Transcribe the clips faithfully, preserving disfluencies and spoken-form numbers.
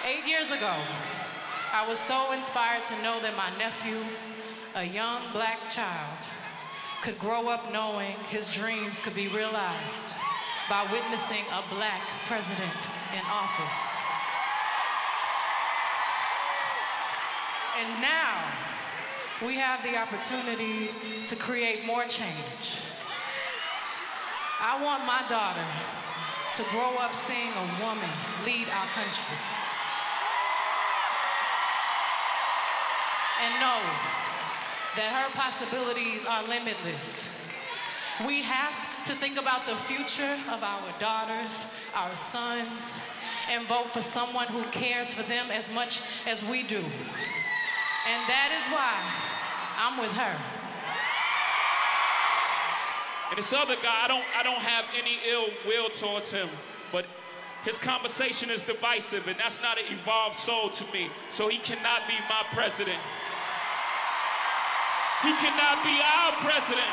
Eight years ago, I was so inspired to know that my nephew, a young black child, could grow up knowing his dreams could be realized by witnessing a black president in office. And now, we have the opportunity to create more change. I want my daughter to grow up seeing a woman lead our country. And know that her possibilities are limitless. We have to think about the future of our daughters, our sons, and vote for someone who cares for them as much as we do. And that is why I'm with her. And this other guy, I don't, I don't have any ill will towards him, but his conversation is divisive, and that's not an evolved soul to me, so he cannot be my president. He cannot be our president.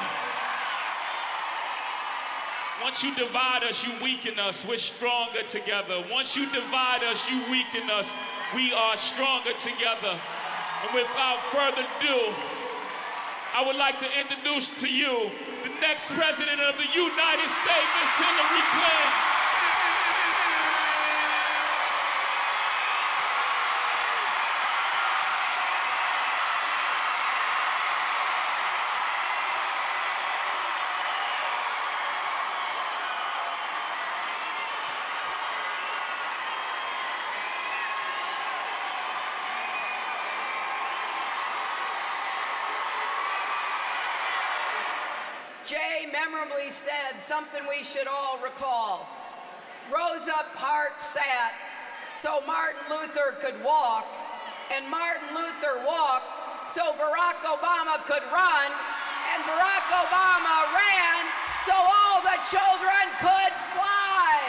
Once you divide us, you weaken us. We're stronger together. Once you divide us, you weaken us. We are stronger together. And without further ado, I would like to introduce to you the next president of the United States, Miss Hillary Clinton. Jay memorably said something we should all recall. Rosa Parks sat so Martin Luther could walk, and Martin Luther walked so Barack Obama could run, and Barack Obama ran so all the children could fly.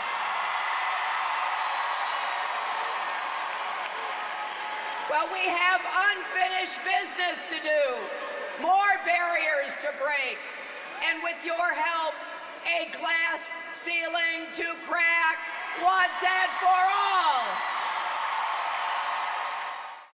Well, we have unfinished business to do, more barriers to break, and with your help, a glass ceiling to crack once and for all.